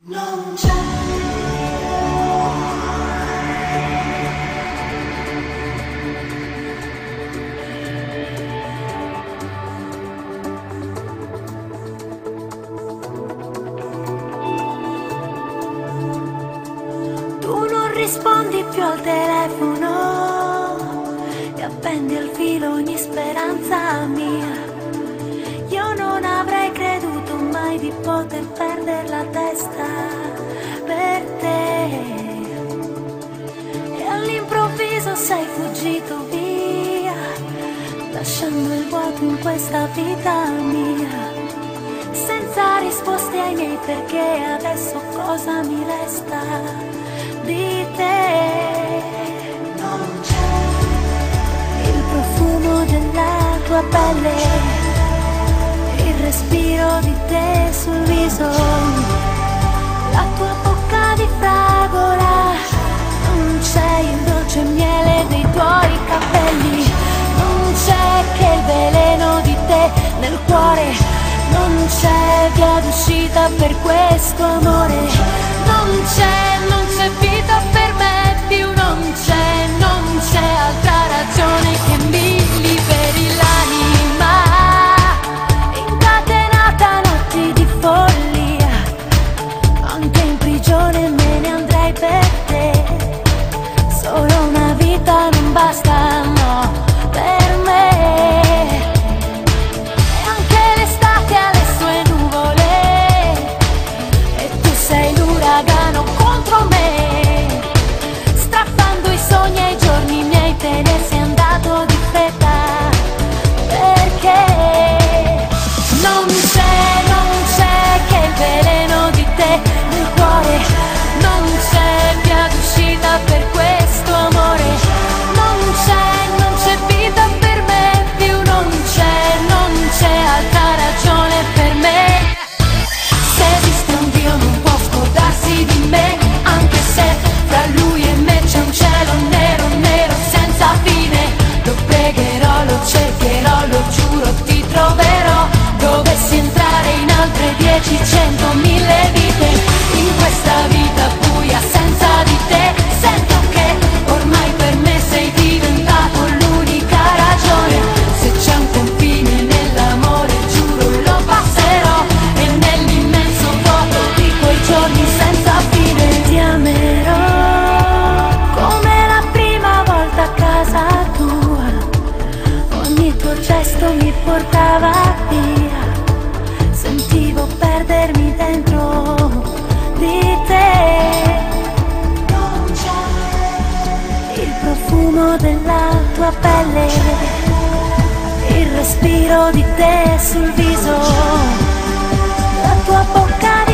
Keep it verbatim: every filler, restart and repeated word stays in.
Non c'è. Tu non rispondi più al telefono e appendi al filo ogni speranza mia. Io non avrei creduto mai di poter perdere la testa per te, e all'improvviso sei fuggito via, lasciando il vuoto in questa vita mia, senza risposte ai miei perché. Adesso cosa mi resta di te? Non c'è il profumo della tua pelle, il respiro di te sul viso, la tua bocca di fragola, non c'è il dolce miele dei tuoi capelli, non c'è che il veleno di te nel cuore, non c'è via d'uscita per questo amore, non c'è, non c'è vita per me più, non c'è, non c'è altra ragione che mi liberi l'anima. Anche in prigione me ne andrei per te, solo una vita non basta, no, per me. E anche l'estate ha le sue nuvole e tu sei l'uragano contro me, strappando i sogni ai giorni miei, te ne sei andato di fretta, perché non c'è, non c'è che il veleno di te nel cuore, non c'è via d'uscita per questo amore, non c'è, non c'è vita per me più, non c'è, non c'è altra ragione per me. Se esiste un Dio non può scordarsi di me, anche se fra lui e me c'è un cielo nero, nero senza fine. Lo pregherò, lo cercherò, lo giuro, ti troverò. Dovessi entrare in altre dieci, cento, mille vite, in questa vita buia senza di te, sento che ormai per me sei diventato l'unica ragione. Se c'è un confine nell'amore giuro lo passerò, e nell'immenso vuoto di quei giorni senza fine ti amerò come la prima volta a casa tua. Ogni tuo gesto mi portava via, sentivo perdermi dentro di te. Non c'è il profumo della tua pelle, il respiro di te sul viso, la tua bocca di